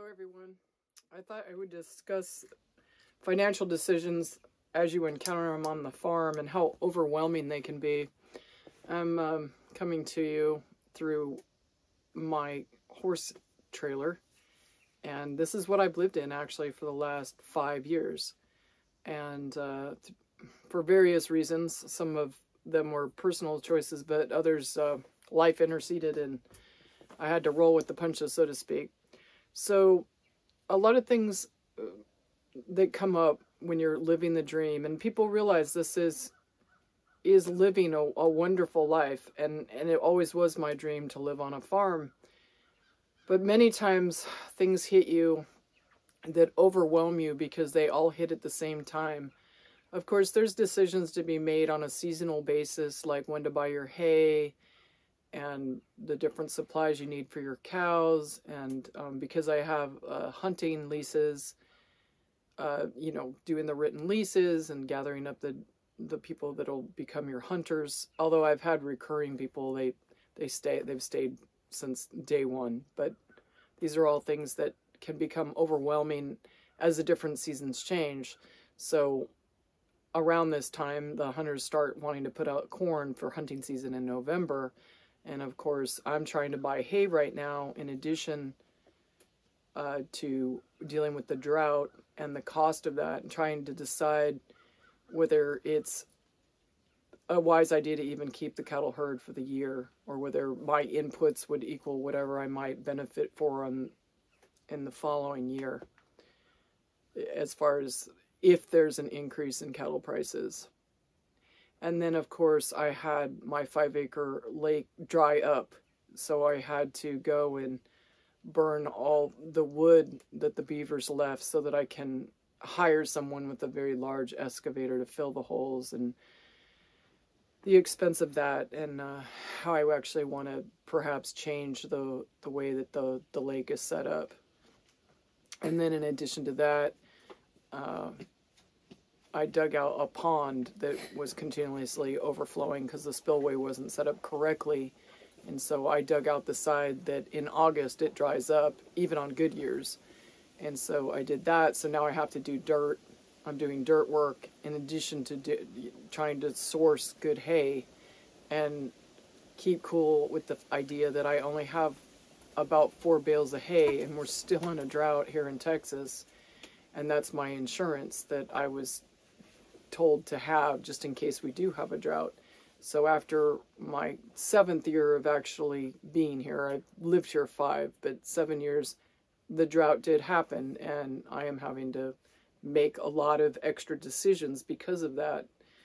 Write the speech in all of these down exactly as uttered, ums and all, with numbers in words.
everyone. I thought I would discuss financial decisions as you encounter them on the farm and how overwhelming they can be. I'm um, coming to you through my horse trailer, and this is what I've lived in actually for the last five years. And uh, for various reasons, some of them were personal choices, but others uh, life interceded and I had to roll with the punches, so to speak. So a lot of things that come up when you're living the dream, and people realize this is is living a, a wonderful life, and, and it always was my dream to live on a farm. But many times things hit you that overwhelm you because they all hit at the same time. Of course, there's decisions to be made on a seasonal basis, like when to buy your hay, and the different supplies you need for your cows. And um, because I have uh, hunting leases, uh, you know, doing the written leases and gathering up the the people that'll become your hunters. Although I've had recurring people, they they stay they've stayed since day one. But these are all things that can become overwhelming as the different seasons change. So around this time, the hunters start wanting to put out corn for hunting season in November. And of course, I'm trying to buy hay right now, in addition uh, to dealing with the drought and the cost of that, and trying to decide whether it's a wise idea to even keep the cattle herd for the year, or whether my inputs would equal whatever I might benefit for on, in the following year, as far as if there's an increase in cattle prices. And then, of course, I had my five-acre lake dry up, so I had to go and burn all the wood that the beavers left so that I can hire someone with a very large excavator to fill the holes, and the expense of that, and uh, how I actually want to perhaps change the, the way that the, the lake is set up. And then in addition to that, uh, I dug out a pond that was continuously overflowing because the spillway wasn't set up correctly. And so I dug out the side that in August it dries up, even on good years. And so I did that. So now I have to do dirt. I'm doing dirt work in addition to do, trying to source good hay and keep cool with the idea that I only have about four bales of hay, and we're still in a drought here in Texas. And that's my insurance that I was told to have just in case we do have a drought. So after my seventh year of actually being here, I've lived here five, but seven years, the drought did happen, and I am having to make a lot of extra decisions because of that.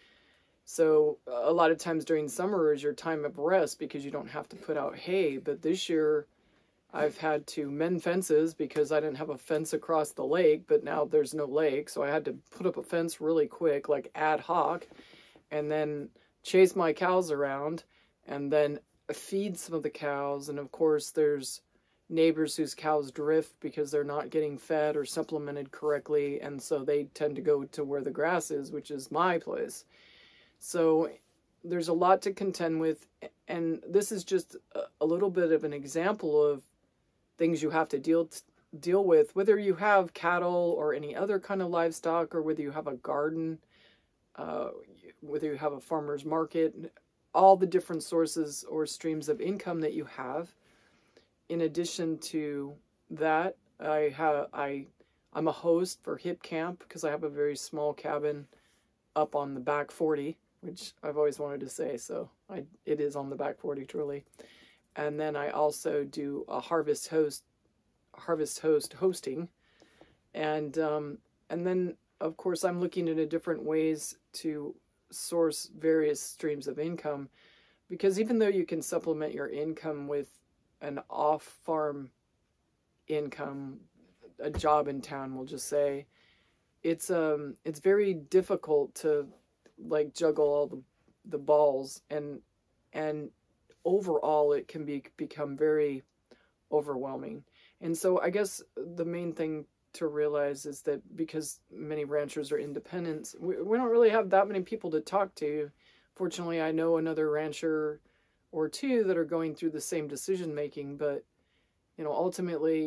So a lot of times during summer is your time of rest because you don't have to put out hay, but this year I've had to mend fences because I didn't have a fence across the lake, but now there's no lake, so I had to put up a fence really quick, like ad hoc, and then chase my cows around, and then feed some of the cows. And of course, there's neighbors whose cows drift because they're not getting fed or supplemented correctly, and so they tend to go to where the grass is, which is my place. So there's a lot to contend with, and this is just a little bit of an example of things you have to deal deal with, whether you have cattle or any other kind of livestock, or whether you have a garden, uh, whether you have a farmer's market, all the different sources or streams of income that you have. In addition to that, I have I I'm a host for Hip Camp because I have a very small cabin up on the back forty, which I've always wanted to say, so I it is on the back forty truly. And then I also do a harvest host, harvest host hosting. And, um, and then of course I'm looking into different ways to source various streams of income, because even though you can supplement your income with an off-farm income, a job in town, we'll just say, it's, um, it's very difficult to like juggle all the, the balls, and, and, overall it can be become very overwhelming. And so I guess the main thing to realize is that because many ranchers are independents, we, we don't really have that many people to talk to. Fortunately, I know another rancher or two that are going through the same decision making, but you know, ultimately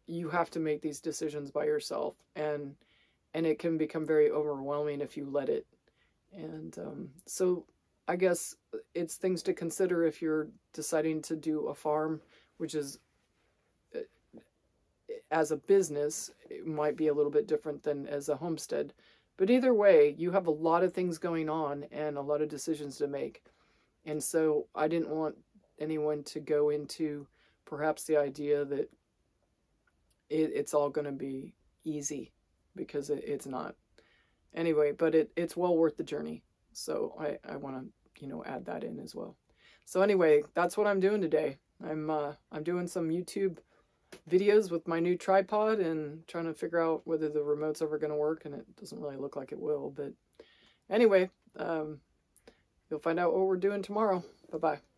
you have to make these decisions by yourself, and and it can become very overwhelming if you let it. And um, so I guess it's things to consider if you're deciding to do a farm, which is, as a business, it might be a little bit different than as a homestead. But either way, you have a lot of things going on and a lot of decisions to make. And so I didn't want anyone to go into perhaps the idea that it, it's all going to be easy, because it, it's not. Anyway, but it, it's well worth the journey. So I, I want to, you know, add that in as well. So anyway, that's what I'm doing today. I'm, uh, I'm doing some YouTube videos with my new tripod and trying to figure out whether the remote's ever going to work, and it doesn't really look like it will. But anyway, um, you'll find out what we're doing tomorrow. Bye-bye.